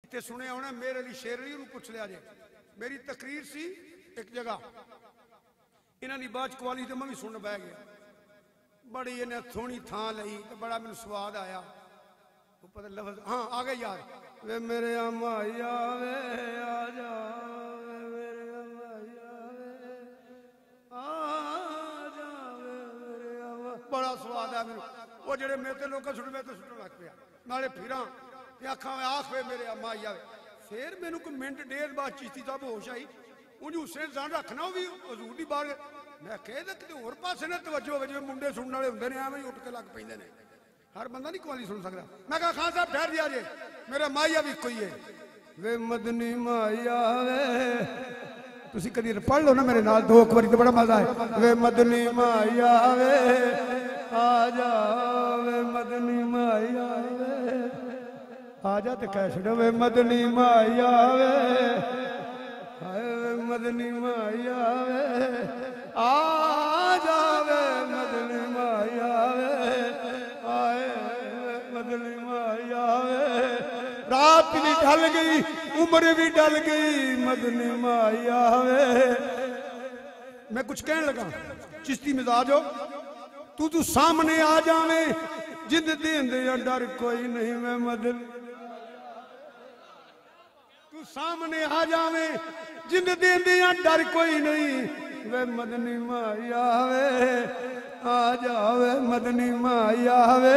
इतने सुने होना मेरे अली शेर अली पूछ लिया जे मेरी तकरीर सी एक जगह इन्होंने बाज कवाली तो मैं भी सुन बह गया बड़ी इन्हें सोहनी थां लई तो बड़ा मैंने स्वाद आया वो पता लफ्ज हाँ आ गए यार वे मेरे अमाइया वे आ जा वे मेरे अमाइया वे आ जा वे मेरे अमा बड़ा स्वाद है मैंने वो जेडे मेरे ते लोग सुन मैं तो सुनन लग पिया नाले फिरा आखा आख वे मेरे अमाइया वे फिर मैंने कोई मिनट डेढ़ बाद चिश्ती साहब होश आई उन्हें हुसैन जान रखना भी हजूर की बार मैं कह कि होर पासे ने तवज्जो हो जिवें मुंडे सुनने वाले होंगे ने एवं उठ के लग पेंदे ने हर बंदा नहीं कवाली सुन सकता मैं कहा खान साहब ठहर दिया जे मेरा माइया भी कोई है वे मदनी माइया वे तुसी कदी पढ़ लो ना मेरे नाल दो बारी तो बड़ा मजा है वे मदनी माइया वे आ जा वे मदनी माइया वे आ जा ते कह छड़ो वे मदनी माइया वे हाय वे मदनी माइया वे आ जावे मदनी माइया वे आए मदनी माइया वे रात भी ढल गई उम्र भी ढल गई मदनी माइया वे मैं कुछ कहने लगा चिश्ती मिजाज हो तू सामने आ जावे जिद देंदे डर कोई नहीं मैं मदनी तू सामने आ जावे जिद देंदे डर कोई नहीं वे मदनी माइया वे आ जावे मदनी माइया वे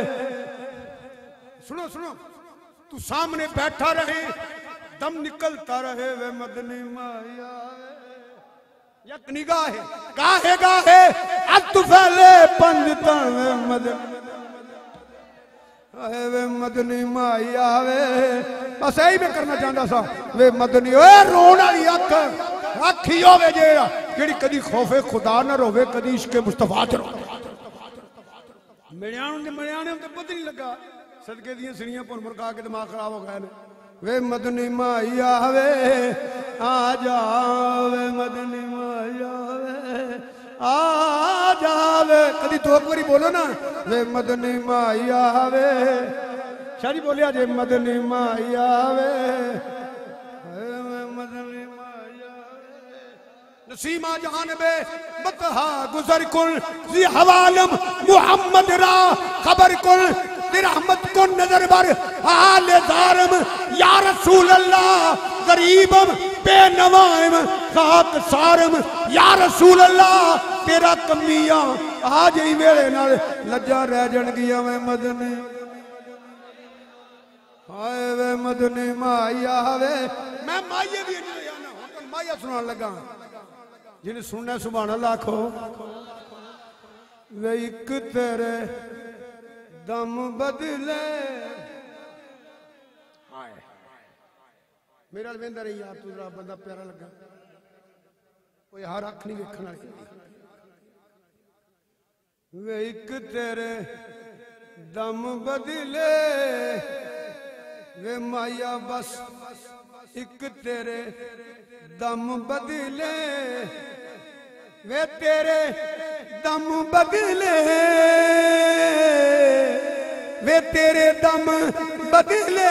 सुनो सुनो तू सामने बैठा रहे दम निकलता रहे वे मदनी माइया वे यक निगाहे गाहे गाहे अत फैले पंजता वे मदनी वे मदनी माइया वे बस यही मैं करना चाहता सा वे मदनी ओए रोण वाली अख अखी होवे जेड़ा जेड़ी कदी खौफे खुदा न रोवे कदी इश्क मुस्तफा च रोवे मिलियाने तो पता नहीं लगा सदके दियां सिड़ियां भुन मुरका के दिमाग खराब हो गए वे मदनी माइया वे आ जा वे मदनी माइया वे आ जावे कदी तो एक बारी बोलो ना वे मदनी माइया वे शादी बोलिया जे मदनी माइया वे मदनी नसीमा जहान बे मतहा गुजर कुल जी हवालम मुहम्मद रा खबर कुल रहमत को नजर बर हाल जारम या रसूल अल्लाह गरीबम बेनवाइम खाक सारम या रसूल अल्लाह तेरा कमिया आज ही मेरे नाल लज्जा रह जाणगियां वे मदनी हाय वे मदनी माइया वे मैं माइये भी माइया सुनान लगा जिन्हें सुनना सुभान अल्लाह आखो वे एक तेरे दम बदले हाय मेरा वेंदा रही यार तू जरा बंदा प्यारा लगा कोई हर अख नहीं वेखण वाली वे एक तेरे दम बदले वे माया बस एक तेरे दम बदले वे तेरे दम बदले वे तेरे दम बदले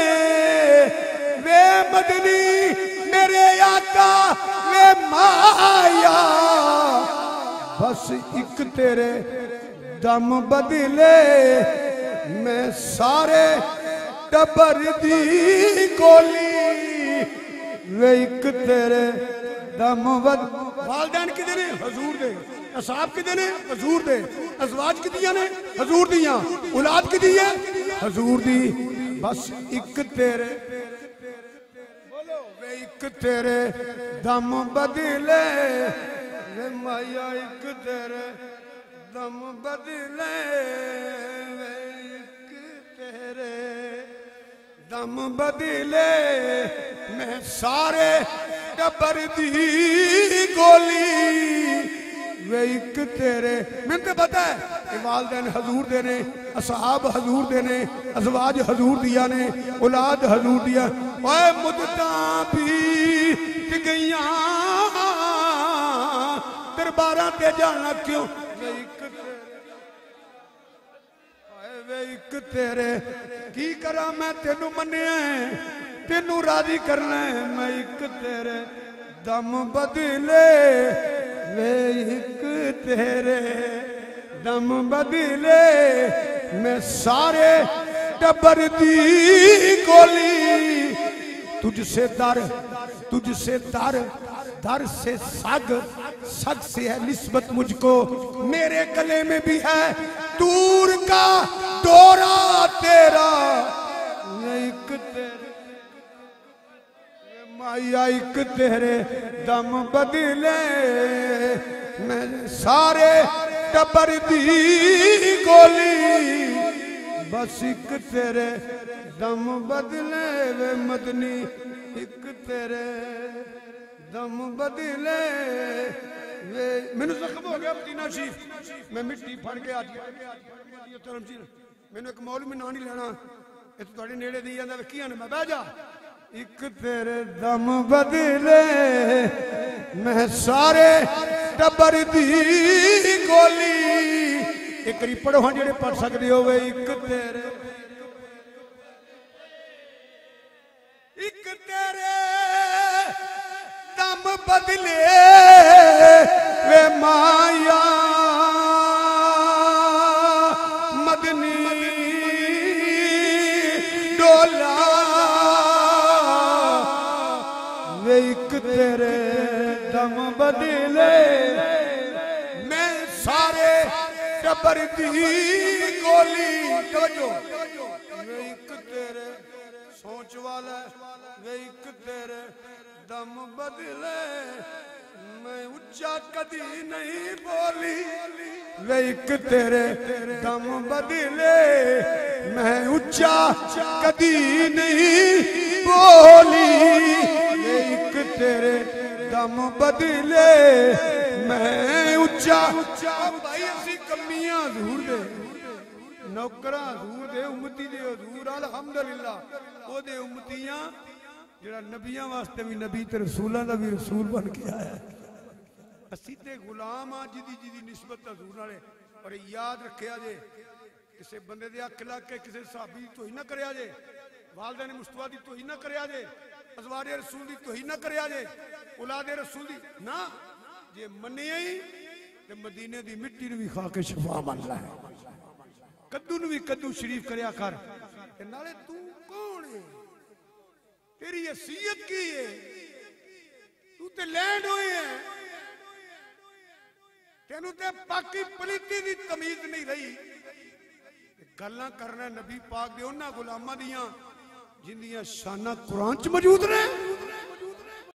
वे मदनी मेरे आका वे माया बस एक तेरे दम बदले मैं सारे टब्बर दी गोली वे एक तेरे दम बद वालदैन किदे ने हजूर दे असाब किदे ने हजूर दे अजवाज किदियां ने हजूर दियां औलाद किदी है हजूर दी बस एक तेरे बोलो वे एक तेरे दम बदले वे माया एक तेरे दम बदले वे एक तेरे दम बदले मैं सारे टब्बर दी गोली वे एक तेरे मैंने तो पता है कि वालदैन हजूर दे ने असहाब हजूर दे ने अजवाज हजूर दिया ने औलाद हजूर दिया ओए मुद्दता बीत गईयां दरबारां ते जाना क्यों वे एक तेरे की करा मैं तेनू मन्निया तेनू राजी करना है मैं एक तेरे दम बदले वे एक तेरे दम बदले मैं सारे टब्बर दी गोली तुझसे दर दर से सग से है निस्बत मुझको मेरे गले में भी है दूर का दौरा तेरा एक तेरे माया एक तेरे दम बदले मैं सारे टब्बर दी गोली बस एक तेरे दम बदले वे मदनी एक तेरे दम बदले वे मैनू जख्म हो गया मदीना शरीफ मैं मिट्टी फड़ के आज मैनू एक मौलवी ना नहीं लेना ये तो तुहाडे नेड़े दी जांदा की आने मैं बह जा एक तेरे दम बदले मैं सारे टब्बर दी गोली एक बारी पढ़ो हाँ जेड़े पढ़ सकते हो एक तेरे दम बदले वे माया मदनी डोला वे एक तेरे दम बदले मैं सारे टब्बर दी गोली वे एक तेरे सोच वाला वे एक तेरे दम बदले मैं उच्चा कदी नहीं बोली वे एक तेरे दम बदले मैं उच्चा कदी नहीं बोली वे एक तेरे दम बदले मैं उच्चा भाई असी कमियां हजूर दे नौकरा हजूर दे उम्मती दे हजूर अल्हम्दुलिल्लाह ओ दे उम्मतियां जेड़ा नबियां वास्ते भी नबी ते रसूलां दा भी रसूल बन के आया असी ते गुलाम आ जिदी निस्बत हजूर नाले और याद रखिया जे किसी बंदे दे अख लग के किसी सहाबी दी तोही ना करया जे वालिदैन मुस्तफा दी तोही ना करया जे अज़वाजे रसूल दी तोही ना करया जे औलादे रसूल दी ना जे मन्निया ही ते मदीने दी मिट्टी नूं भी खा के शफा मन लै कद्दू नूं भी कद्दू शरीफ करया कर ते नाले तू कौन है तेरी हैसियत की है तू ते लैंड होए है तेनू ते बाकी पलीती दी तमीज नहीं रही गल्लां करना नबी पाक दे उन्हां गुलामां दियां जिंदियां शाना कुरान च मौजूद ने